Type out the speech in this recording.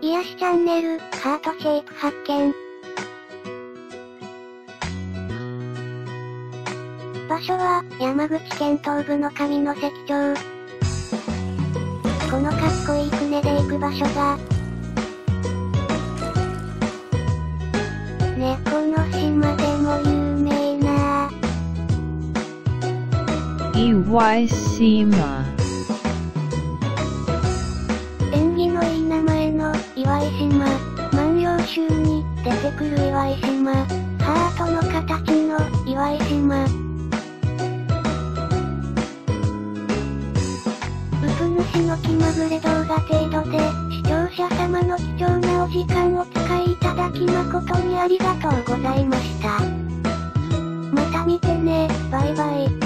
癒しチャンネル、ハートシェイク発見。場所は、山口県東部の上関町。このかっこいい船で行く場所が、猫の島でも有名な岩井島。 縁起のいい名前の岩井島。万葉集に出てくる岩井島。ハートの形の岩井島。うぷ主の気まぐれ動画程度で、視聴者様の貴重なお時間を使いいただき誠にありがとうございました。また見てね、バイバイ。